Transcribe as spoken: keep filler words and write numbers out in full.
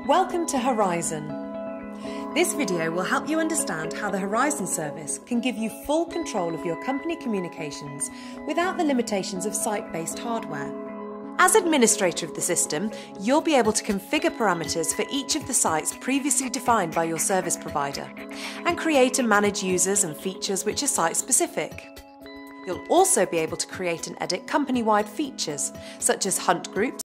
Welcome to Horizon. This video will help you understand how the Horizon service can give you full control of your company communications without the limitations of site-based hardware. As administrator of the system, you'll be able to configure parameters for each of the sites previously defined by your service provider and create and manage users and features which are site-specific. You'll also be able to create and edit company-wide features, such as hunt groups,